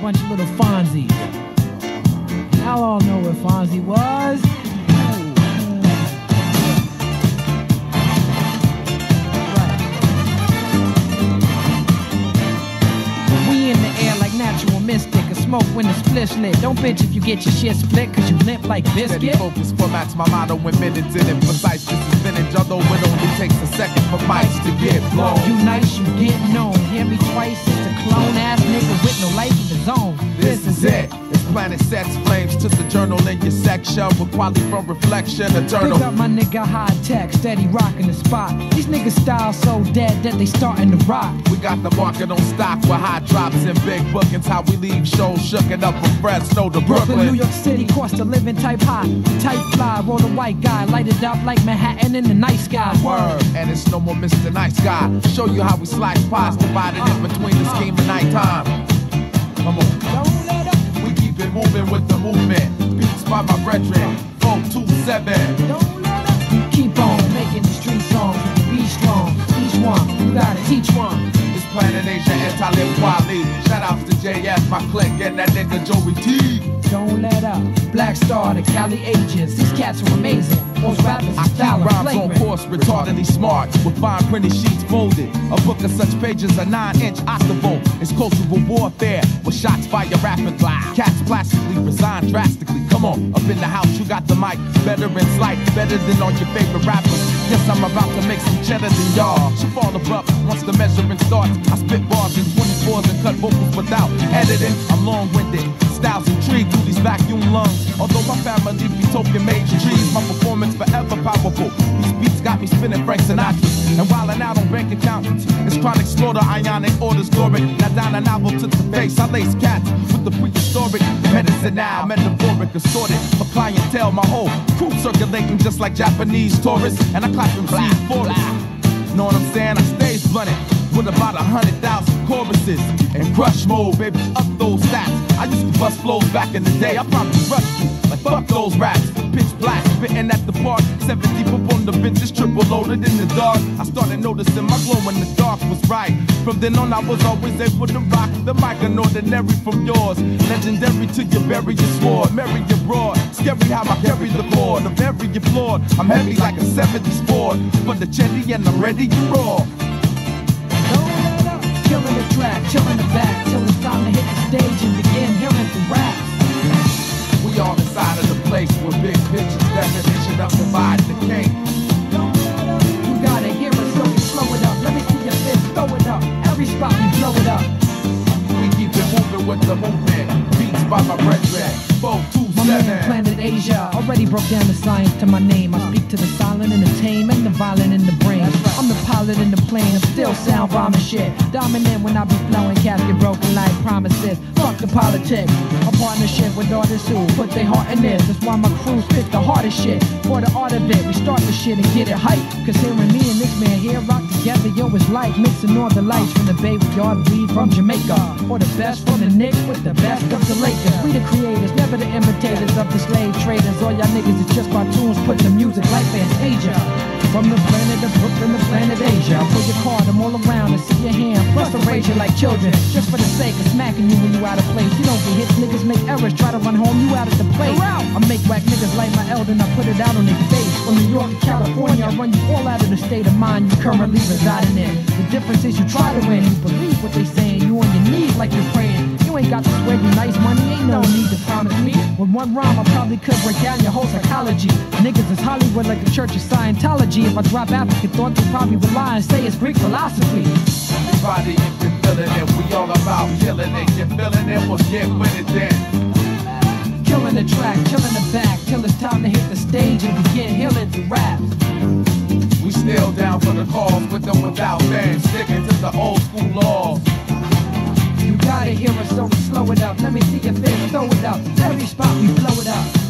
bunch of little Fonzies. Y'all all know where Fonzie was. We in the air like natural mystic. A smoke when the splish lit. Don't bitch if you get your shit split, cause you limp like biscuit. Steady focus formats my motto when minutes in it. Precise, this is vintage, although it only takes a second for mics to get blown. You nice, you get known. Hear me twice, it's a clone ass nigga with no life in his own. This is it. This planet sets flames to the journal in your section with quality from reflection eternal. Pick up my nigga high tech, steady rocking the spot. These niggas style so dead that they starting to rock. We got the market on stock with high drops and big bookings. How we leave shows shooken up from Fresno to Brooklyn. New York City, cost of living type hot, type fly. Roll a white guy, light it up like Manhattan in the night sky. Word, and it's no more Mr. Nice Guy. Show you how we slice pies, divided in between the scheme and nighttime. Come on. Don't let up. We keep it moving with the movement. Beats by my brethren, 427. Don't let up. Keep on making the street songs. Be strong. Each one, you gotta teach one. It's Planet Asia and Talib Kweli. Shout outs to JS, my clique, and that nigga Joey T. Don't let up. Black Star, the Cali agents. These cats are amazing. Most rappers I are style keep and rhymes on flagrant. course, retardedly smart, with fine printed sheets folded. A book of such pages, a 9-inch octavo. It's cultural warfare, with shots fire rapid fire. Cats plastically resign drastically. Come on, up in the house, you got the mic. Better in slight, better than all your favorite rappers. Yes, I'm about to make some cheddar than y'all. She fall abrupt once the measuring starts. I spit bars in 24s and cut vocals without editing. I'm long-winded, styles intrigue through these vacuum lungs. Although my family be token major trees, my performance forever powerful. These beats got me spinning Frank Sinatra. And wildin' out on bank accountants, it's chronic slaughter, ionic orders, doric. Now down a novel to the face, I lace cats with the prehistoric medicine now, metaphoric, assorted for clientele. My whole crew circulating just like Japanese tourists, and I clap them seeds for it. Know what I'm saying? I stays blunted with about 100,000 choruses and crush mode, baby, up those stats. I used to bust flows back in the day. I probably rushed you like fuck those raps. Pitch black, spitting at the park, 7 deep up on the benches, triple loaded in the dark. I started noticing my glow in the dark was right. From then on, I was always able to rock the mic, an ordinary from yours, legendary to your bury your sword, merry your broad. Scary how I carry the board, I'm very applaud. I'm heavy like a 70s Ford, for the chetty and I'm ready to roar. Killing the track, chilling the back, till it's time to hit the stage and begin hearing the raps. We all inside of the place with big pictures, definition of divide the king. You gotta hear us, so we slow it up. Let me see your fist, throw it up. Every spot we blow it up. We keep it moving with the movement. Beats by my brethren, 427. Planet Asia already broke down the science to my name. I speak to the silent and the tame and the violent in the brain. I'm the pilot in the plane, I'm still sound bombing shit. Dominant when I be flowing, casket broken like promises. Fuck the politics. A partnership with artists who put their heart in this. That's why my crew spit the hardest shit. For the art of it, we start the shit and get it hype. Cause hearing me and this man here rock together, yo, it's like mixing all the lights from the Bay with yard weed from Jamaica. Or the best from the Knicks with the best of the Lakers. We the creators, never the imitators of the slave traders. All y'all niggas is just cartoons, putting the music like Fantasia. From the planet of Brooklyn to planet Asia, I pull your card, I'm all around and see your hand. Plus I raise you like children, just for the sake of smacking you when you out of place. You don't get hits, niggas make errors, try to run home, you out of the place. I make whack niggas light my L, then I put it out on their face. From New York to California, I run you all out of the state of mind you currently residing in. The difference is you try to win, you believe what they saying, you on your knees like you're praying. You ain't got to swear you nice money, ain't no need to promise me. With one rhyme, I probably could break down your whole psychology. Niggas is Hollywood like the Church of Scientology. If I drop African thought, you probably would lie and say it's Greek philosophy. Everybody, if you're feeling it, we all about killing it. You're feeling it, well get with it then. Killing the track, killing the back, till it's time to hit the stage and begin healing the raps. We still down for the cause, with or without fans, sticking to the old school laws. You gotta hear us, so we slow it up. Let me see your face, throw it up. Every spot we blow it up.